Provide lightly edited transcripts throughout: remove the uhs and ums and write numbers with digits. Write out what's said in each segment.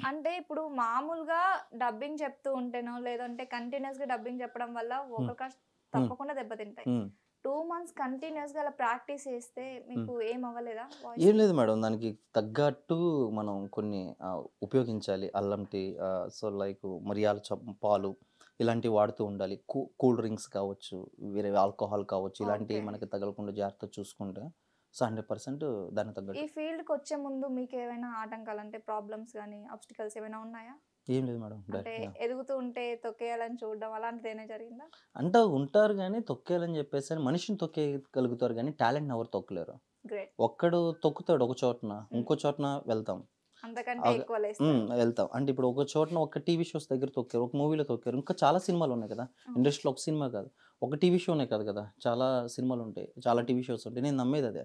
అంటే ఇప్పుడు మామూలుగా డబ్బింగ్ చెప్తూ ఉంటేనో లేదంటే కంటిన్యూస్ గా డబ్బింగ్ చెప్పడం వల్ల వోకల్ కాస్ట్ తప్పకుండా దెబ్బతింటాయి. 2 మంత్స్ కంటిన్యూస్ గా అలా ప్రాక్టీస్ చేస్తే మీకు ఏం అవ్వలేదా వాయిస్? ఏం లేదు మేడం, దానికి తగ్గట్టు మనం కొన్ని ఉపయోగించాలి. అల్లం టీ, సో లైక్ మిరియాల పాలు ఇలాంటివి వాడుతూ ఉండాలి. కూల్ డ్రింక్స్ కావచ్చు, వేరే ఆల్కహాల్ కావచ్చు, ఇలాంటివి మనకి తగలకుండా జాగ్రత్త చూసుకుంటే సో 100% దానికి ఈ తగ్గట్టు. ఫీల్డ్కి వచ్చే ముందు మీకు ఏమైనా ఆటంకాలు అంటే ప్రాబ్లమ్స్ కానీ ఆబ్స్టికల్స్ ఏమైనా ఉన్నాయా? ఏం లేదు మేడం, అంటే ఎదుగుతూ ఉంటే తొక్కేయాలని చూడడం అలాంటిది ఏమైనా జరిగిందా? అంటే ఉంటారు కానీ తొక్కేయాలని చెప్పేసి మనిషిని తొక్కేయగలుగుతారు కానీ టాలెంట్ ఎవరు తొక్కలేరు. గ్రేట్. ఒక్కడు తొక్కుతాడు ఒక చోటన, ఇంకో చోటన వెళ్తాం అంతకంటే ఎక్కువ లేస్తారు. వెళ్తాం. అంటే ఇప్పుడు ఒక చోటన ఒక టీవీ షోస్ దగ్గర తొక్కారు, ఒక మూవీలో తొక్కారు, ఇంకా చాలా సినిమాలు ఉన్నాయి కదా ఇండస్ట్రీలో. ఒక సినిమా కాదు, ఒక టీవీ షోనే కాదు కదా, చాలా సినిమాలు ఉంటాయి, చాలా టీవీ షోస్ ఉంటాయి. నేను నమ్మేది అదే,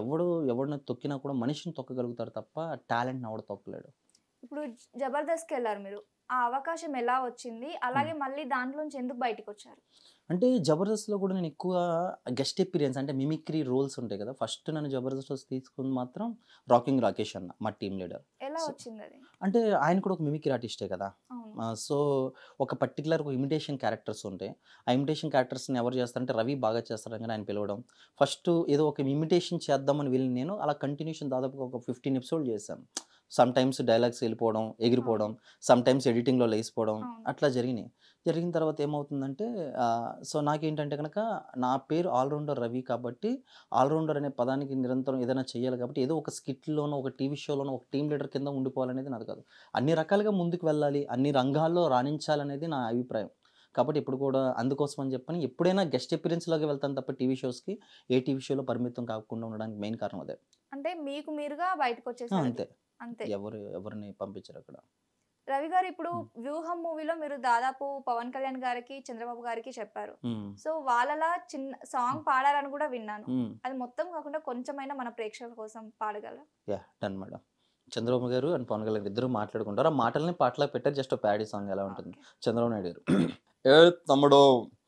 ఎవడిని తొక్కినా కూడా మనిషిని తొక్కగలుగుతారు తప్ప టాలెంట్ని ఎవడు తొక్కలేడు. ఇప్పుడు జబర్దస్త్కి వెళ్ళారు మీరు, ఆ అవకాశం ఎలా వచ్చింది, అలాగే మళ్ళీ దాంట్లోంచి ఎందుకు బయటకు వచ్చారు? అంటే జబర్దస్త్లో కూడా నేను ఎక్కువ గెస్ట్ ఎపీరియన్స్ అంటే మిమిక్రీ రోల్స్ ఉంటాయి కదా. ఫస్ట్ నన్ను జబర్దస్త్లో తీసుకుని మాత్రం రాకింగ్ రాకేష్ అన్న, మా టీమ్ లీడర్. ఎలా వచ్చింది అది? అంటే ఆయన కూడా ఒక మిమిక్రీ ఆర్టిస్టే కదా. సో ఒక పర్టికులర్ ఇమిటేషన్ క్యారెక్టర్స్ ఉంటాయి. ఆ ఇమిటేషన్ క్యారెక్టర్స్ని ఎవరు చేస్తారంటే రవి బాగా చేస్తారని కానీ ఆయన పిలవడం. ఫస్ట్ ఏదో ఒక ఇమిటేషన్ చేద్దామని వెళ్ళి నేను అలా కంటిన్యూషన్ దాదాపుగా ఒక 15 ఎపిసోడ్ చేశాను. సమ్ టైమ్స్ డైలాగ్స్ వెళ్ళిపోవడం, ఎగిరిపోవడం, సమ్ టైమ్స్ ఎడిటింగ్లో లేసిపోవడం, అట్లా జరిగినాయి. జరిగిన తర్వాత ఏమవుతుందంటే సో నాకేంటంటే కనుక నా పేరు ఆల్రౌండర్ రవి కాబట్టి ఆల్రౌండర్ అనే పదానికి నిరంతరం ఏదైనా చేయాలి కాబట్టి ఏదో ఒక స్కిట్లోనో ఒక టీవీ షోలోనో ఒక టీమ్ లీడర్ కింద ఉండిపోవాలనేది నాది కాదు. అన్ని రకాలుగా ముందుకు వెళ్ళాలి, అన్ని రంగాల్లో రాణించాలనేది నా అభిప్రాయం. కాబట్టి ఇప్పుడు కూడా అందుకోసం అని చెప్పని ఎప్పుడైనా గెస్ట్ అపీరెన్స్లోకి వెళ్తాను తప్ప టీవీ షోస్కి ఏ టీవీ షోలో పరిమితం కాకుండా ఉండడానికి మెయిన్ కారణం అదే. అంటే మీకు మీరుగా బయటకు వచ్చేసారు. అంతే, అంతే, ఎవరిని పంపించారు అక్కడ. రవి గారు ఇప్పుడు వ్యూహం మూవీలో మీరు దాదాపు పవన్ కళ్యాణ్ గారికి చంద్రబాబు గారికి చెప్పారు. సో వాళ్ళలా చిన్న సాంగ్ పాడారని కూడా విన్నాను. అది మొత్తం కాకుండా కొంచెమైనా మన ప్రేక్షకుల కోసం పాడగలరా? Yeah done madam. Chandrababu garu and Pawan Kalyan ఇద్దరు మాట్లాడుకుంటారు. ఆ మాటల్ని పాటలా పెట్టారు. జస్ట్ ప్యాడీ సాంగ్ ఎలా ఉంటుంది. చంద్రబాబు నాయుడు గారు ఏ తమ్ముడు,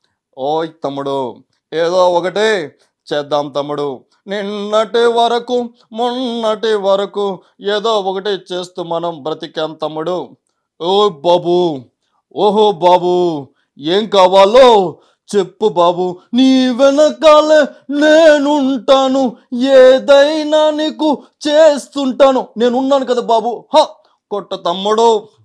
ఓయ్ తమ్ముడు, ఏదో ఒకటి చేద్దాం తమ్ముడు, నిన్నటి వరకు మొన్నటి వరకు ఏదో ఒకటి చేస్తూ మనం బ్రతికాం తమ్ముడు. ఓ బాబు, ఓహో బాబు, ఏం కావాలో చెప్పు బాబు, నీ వెనకాలే నేనుంటాను, ఏదైనా నీకు చేస్తుంటాను, నేనున్నాను కదా బాబు. కొట్ట తమ్ముడు,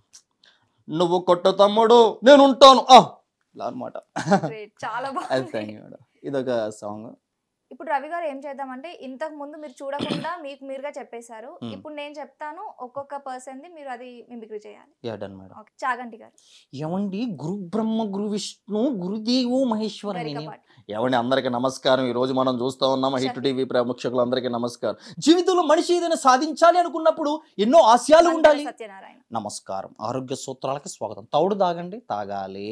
నువ్వు కొట్ట తమ్ముడు, నేనుంటాను ఇలా అనమాట. చాలా బాగుంది. ఇదొక సాంగ్. ఇప్పుడు రవి గారు ఏం చేద్దామంటే ఇంతకు ముందు మీరు చూడకుండా మీకు మీరుగా చెప్పేశారు. ఇప్పుడు నేను చెప్తాను, ఒక్కొక్క పర్సన్ ది మీరు అది మిమిక్రీ చేయాలి. చాగంటి గారు. ఏమండి, గురు బ్రహ్మ గురు విష్ణు గురుదేవో మహేశ్వర. ఏమండి, అందరికీ నమస్కారం. ఈ రోజు మనం చూస్తూ ఉన్నాము హిట్ టీవీ ప్రేక్షకులందరికీ నమస్కారం. జీవితంలో మనిషి ఏదైనా సాధించాలి అనుకున్నప్పుడు ఎన్నో ఆశయాలు ఉండాలి. సత్యనారాయణ. నమస్కారం. ఆరోగ్య సూత్రాలకి స్వాగతం. తౌడు తాగండి, తాగాలి.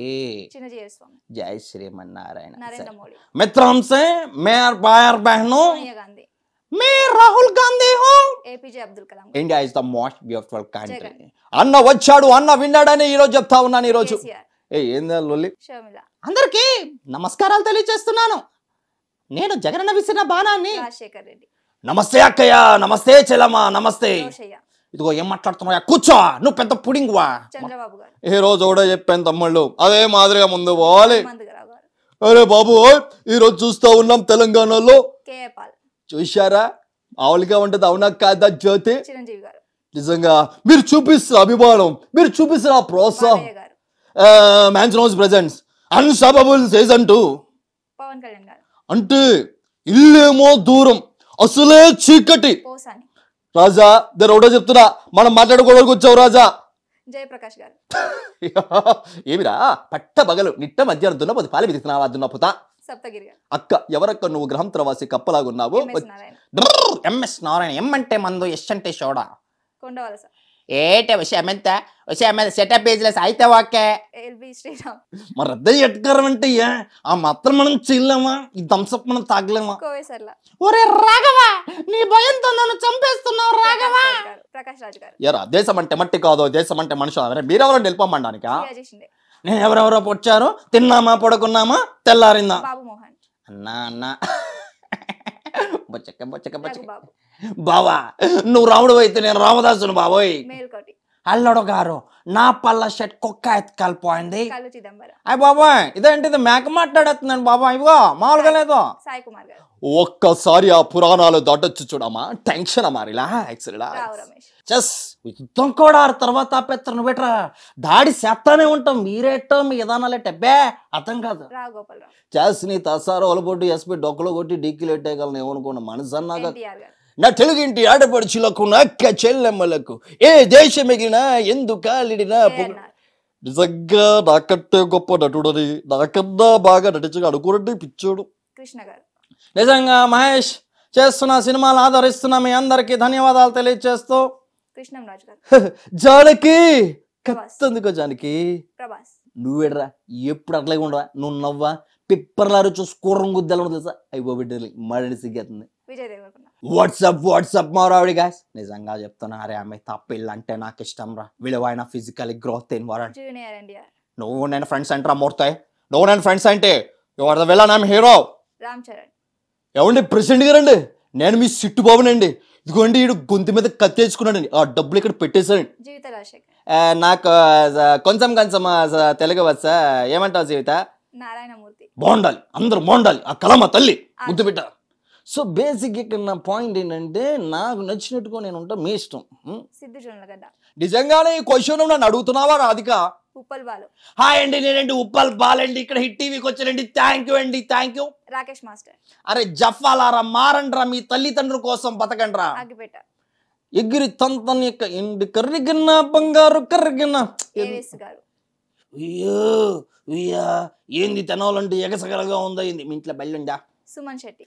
జై శ్రీమన్నారాయణ. మిత్రాంశే మేర్ బాయర్ బహనో, मैं राहुल गांधी हूँ. APJ Abdul Kalam. India is the most beautiful country. అన్న వచ్చాడు, అన్న విన్నాడని ఈ రోజు చెప్తా ఉన్నాను. ఈ రోజు ఏందా లొల్లి. అందరికి నమస్కారాలు తెలియజేస్తున్నాను. నేను జగనన్న విసిన బాణాన్ని. రాజశేఖర్ రెడ్డి. నమస్తే అక్కయ్య, నమస్తే చెల్లమ్మ, నమస్తే. ఇదిగో ఏం మాట్లాడుతున్నావా, కూర్చో, నువ్వు పెద్ద పుడింగువా. చంద్రబాబు గారు. ఈ రోజు కూడా చెప్పాను తమ్ముళ్ళు, అదే మాదిరిగా ముందు పోవాలి. అరే బాబు, ఈ రోజు చూస్తా ఉన్నాం తెలంగాణలో. చూశారా, ఆవులుగా ఉంటది, అవునా కాదా జ్యోతి? చిరంజీవి గారు. నిజంగా మీరు చూపిస్తున్న అభిమానం, మీరు చూపిస్తున్న ప్రోత్సాహం, మ్యాన్స్ నోస్ presents unstoppable season 2. Pawan Kalyan garu. అంటే ఇల్లేమో దూరం, అసలే చీకటి. రాజా దగ్గర ఒకటో చెప్తున్నా, మనం మాట్లాడుకోవడానికి వచ్చావు రాజా. జయప్రకాష్ గారు. ఏమిరా పట్ట బగలు నిట్ట మధ్యాహ్నం దున్నపోతే పాలు విదిస్తున్నావా దున్నపోతా. సప్తగిరి గారు. అక్క ఎవరక్క నువ్వు గ్రహం త్రవాసి కప్పలాగున్నావు. ఎంఎస్ నారాయణ. ఎం అంటే మందు, ఎస్ అంటే సోడా. కొండవలస. ఏటే విషయమంత విషయమంత సెటప్ పేజ్లెస్ అయితే ఓకే. ఎల్బి శ్రీరామ్. మరి రద్ద ఎట్కారం అంటే ఆ మాత్రం మనం చేయలేమా, ఈ థమ్స్అప్ మనం తాగలేమా. కోవేసర్ల. ఒరే రాఘవ, నీ భయంతో నన్ను చంపేస్తున్నావు రాఘవ. ప్రకాష్ రాజ్ గారు. ఎరా దేశం అంటే మట్టి కాదు, దేశం అంటే మనుషులు. మీరెవరో నిలపమండానికి. నేను ఎవరెవరో పొచ్చారు, తిన్నామా పడుకున్నామా తెల్లారిందా. అన్నా అన్నా బొచ్చక్క బొచ్చక్క బొచ్చక్క. బావా నువ్వు రాముడు అయితే నేను రామదాసును బాబోయ్. అల్లడు గారు నా పళ్ళ షర్ట్ కుక్క ఎత్తుకెళ్ళిపోయింది. కళ్ళు చిదంబరం. అయ్య బాబాయ్ ఇదేంటి ఇది మేక మాట్లాడేస్తున్నాను బాబాయ్, ఇవో మామూలుగా లేదు. సాయి కుమార్ గారు. ఒక్కసారి ఆ పురాణాలు దాటొచ్చు చూడమ్మా, టెన్షన్ అమ్మా, relax Rao relax. Ramesh. Chess యుద్ధం కూడా ఆ తర్వాత ఆపేస్తారు, నువ్వు బెటరా దాడి చేస్తానే ఉంటాం, మీరేటో మీ విధానాలేట బే అర్థం కాదు. రావు గోపాలరావు. చెస్ నీ తసారో ఒలబొట్టి ఎస్పీ డొక్కలో కొట్టి డీకిలు ఎట్టేయగలను ఏమనుకోండి మనసు అన్నాక. ఎన్టీఆర్ గారు. నా తెలుగింటి ఆడపడుచులకు నా అక్క చెల్లెమ్మలకు ఏ దేశం మిగిలినా ఎందుకాలిడినా ఏఎన్ఆర్. నిజంగా నాకంటే గొప్ప నటుడని నాకన్నా బాగా నటించగా అనుకోరండి పిచ్చోడు. కృష్ణ గారు. నిజంగా మహేష్ చేస్తున్న సినిమాలు ఆదరిస్తున్న మీ అందరికీ ధన్యవాదాలు తెలియజేస్తూ కృష్ణంరాజు గారు. జానకి ప్రభాస్. కత్తందుకో జానకి ప్రభాస్. నువ్వేడ్రా ఎప్పుడు అట్లాగే ఉండవా, నువ్వు నవ్వా పిప్పర్లారు చూసుకోరం గుద్దలు తెలుసా అయిపోబిడ్డలు మాడి సిగ్గేస్తుంది. విజయ్ దేవరకొండ. వాట్సాప్ మారావిడి గాయస్ నిజంగా చెప్తున్నా, అరే అమ్మాయి తప్పిల్లు అంటే నాకు ఇష్టం రా, విలువైన ఫిజికల్ గ్రోత్ ఎన్వరాన్. జూనియర్ ఎన్టీఆర్. నువ్వు నేను ఫ్రెండ్స్ అంటారా మూర్తాయి, నువ్వు నేను ఫ్రెండ్స్ అంటే you are the villain, I'm hero. Ram Charan. ఏమండి ప్రెసిడెంట్ గారండి, నేను మీ సిట్టు బాబునండి, ఇదిగోండి ఈడు గొంతు మీద కత్తేసుకున్నాడండి, ఆ డబ్బులు ఇక్కడ పెట్టేశానండి. జీవిత రాజశేఖర్. నాకు కొంచెం తెలుగు వచ్చా, ఏమంటావు జీవిత? నారాయణమూర్తి. బాగుండాలి, అందరూ బాగుండాలి, ఆ కలమ తల్లి ముద్దు బిడ్డ. సో బేసిక్ ఇక్కడ నా పాయింట్ ఏంటంటే నాకు నచ్చినట్టుగా నేను ఉంటా, మీ ఇష్టం. సిద్ధు జొన్నలగడ్డ. నిజంగానే ఈ క్వశ్చన్ నన్ను అడుగుతున్నావా రాధిక? ఉప్పల్ బాలు. హాయ్ అండి, నేనండి ఉప్పల్ బాలండి, ఇక్కడ హిట్ టీవీకి వచ్చానండి, థ్యాంక్ యూ అండి, థ్యాంక్ యూ. రాకేష్ మాస్టర్. అరే జఫాలారా మారండ్రా, మీ తల్లిదండ్రుల కోసం బతకండ్రా. అగ్గిపేట. ఎగిరి తంతని యొక్క ఎండి కర్రిగిన్న బంగారు కర్రిగిన్న. ఏవేస్ గారు. అయ్యో అయ్యా ఏంది తెనాలంటే ఎగసగలగా ఉందా ఏంది, మీ ఇంట్లో బయలుండా? సుమన్ శెట్టి.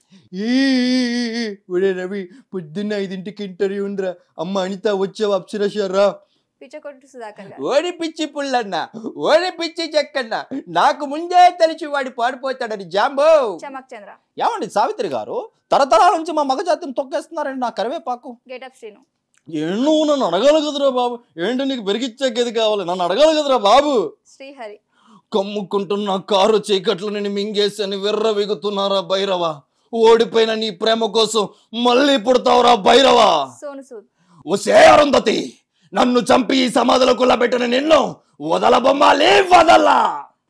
ఒరే రవి పొద్దున్న 5ంటికి ఇంటర్వ్యూ ఉందిరా, అమ్మ అనిత వచ్చావు అప్సరశారా. పిచ్చకొట్టు సుధాకర్ గారు. ఓడి పిచ్చి పుల్లన్న, ఓడి పిచ్చి చెక్కన్న, నాకు ముందే తెలిసి వాడి పాడిపోతాడని జాంబో. చమక్ చంద్ర. ఏమండి సావిత్రి గారు, తరతరాల నుంచి మా మగ జాతిని తొక్కేస్తున్నారండి నా కరివేపాకు. గెటప్ శ్రీను. నువ్వు నన్ను అడగాలి కదరా బాబు, ఏంటి నీకు పెరిగిచ్చే గది కావాలి, నన్ను అడగాలి కదరా బాబు. శ్రీహరి. కమ్ముకుంటున్న కారు చీకట్లు నేను మింగేసి అని విర్ర విగుతున్నారా భైరవ, ఓడిపోయిన నీ ప్రేమ కోసం మళ్ళీ పుడతావురా భైరవ. సోను సూద్. ఒసే అరుంధతి, నన్ను చంపి ఈ సమాధిలో కుల్లబెట్టిన నిన్ను వదల బొమ్మాలి వదల్లా.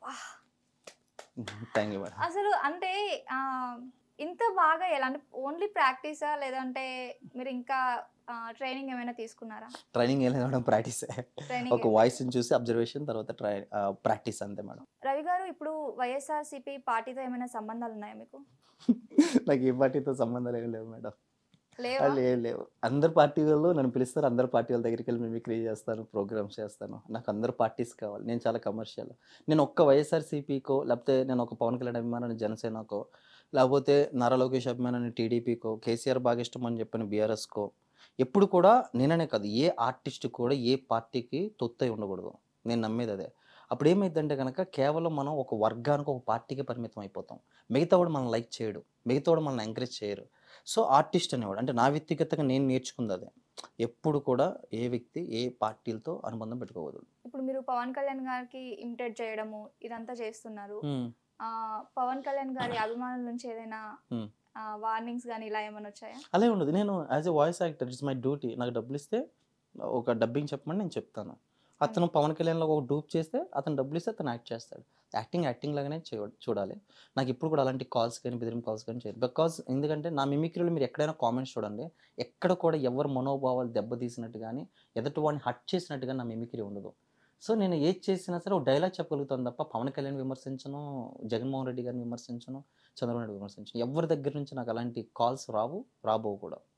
అసలు అంటే ఇంత బాగా ఎలా అంటే ఓన్లీ ప్రాక్టీసా లేదంటే మీరు ఇంకా ట్రైనింగ్ ఏమైనా తీసుకున్నారా? ట్రైనింగ్ ఏం లేదు మేడం, ప్రాక్టీస్. ఒక వాయిస్ చూసి అబ్జర్వేషన్ తర్వాత ప్రాక్టీస్ అంతే మేడం. రవి గారు, ఇప్పుడు వైఎస్ఆర్సీపీ పార్టీతో ఏమైనా సంబంధాలు ఉన్నాయా మీకు? నాకు ఏ పార్టీతో సంబంధాలు ఏమి లేవు మేడం. లేవు. అందరు పార్టీ వాళ్ళు నన్ను పిలుస్తారు, అందరు పార్టీ వాళ్ళ దగ్గరికి వెళ్ళి మిమిక్రీ చేస్తాను, ప్రోగ్రామ్స్ చేస్తాను. నాకు అందరు పార్టీస్ కావాలి, నేను చాలా కమర్షియల్. నేను ఒక్క వైఎస్ఆర్సీపీకో, లేకపోతే నేను ఒక పవన్ కళ్యాణ్ అభిమానాన్ని జనసేనకో, లేకపోతే నారా లోకేష్ అభిమానాన్ని టీడీపీకో, కేసీఆర్ బాగా ఇష్టం అని చెప్పిన బీఆర్ఎస్కో, ఎప్పుడు కూడా నేననే కాదు ఏ ఆర్టిస్ట్ కూడా ఏ పార్టీకి తొత్తై ఉండకూడదు, నేను నమ్మేది అదే. అప్పుడు ఏమైందంటే కనుక కేవలం మనం ఒక వర్గానికి ఒక పార్టీకి పరిమితం అయిపోతాం, మిగతా వాడు మనం లైక్ చేయడు, మిగతా వాడు మనల్ని ఎంకరేజ్ చేయరు. సో ఆర్టిస్ట్ అనేవాడు అంటే నా వ్యక్తిగతంగా నేను నేర్చుకుంది అదే, ఎప్పుడు కూడా ఏ వ్యక్తి ఏ పార్టీలతో అనుబంధం పెట్టుకోవద్దు. ఇప్పుడు మీరు పవన్ కళ్యాణ్ గారికి ఇమిటేట్ చేయడము ఇదంతా చేస్తున్నారు, పవన్ కళ్యాణ్ గారి అభిమానుల నుంచి ఏదైనా వార్నింగ్స్ కానీ ఇలా ఏమైనా వచ్చాయా? అలా ఉండదు. నేను as a voice actor it's my duty, నాకు డబ్బులు ఇస్తే ఒక డబ్బింగ్ చెప్పమని నేను చెప్తాను. అతను పవన్ కళ్యాణ్లో ఒక డూప్ చేస్తే అతను డబ్బులు ఇస్తే అతను యాక్ట్ చేస్తాడు. యాక్టింగ్ లాగానే చూడాలి. నాకు ఇప్పుడు కూడా అలాంటి కాల్స్ కానీ బెదిరింపు కాల్స్ కానీ చేయరు. బికాజ్ ఎందుకంటే నా మిమిక్రీలో మీరు ఎక్కడైనా కామెంట్స్ చూడండి, ఎక్కడ కూడా ఎవరు మనోభావాలు దెబ్బతీసినట్టు కానీ ఎదుటి వాడిని హట్ చేసినట్టుగా నా మిమిక్రీ ఉండదు. సో నేను ఏది చేసినా సరే ఒక డైలాగ్ చెప్పగలుగుతాను తప్ప పవన్ కళ్యాణ్ విమర్శించను, జగన్మోహన్ రెడ్డి గారిని విమర్శించను, చంద్రబాబు నాయుడు విమర్శించను. ఎవరి దగ్గర నుంచి నాకు అలాంటి కాల్స్ రాబోవు కూడా.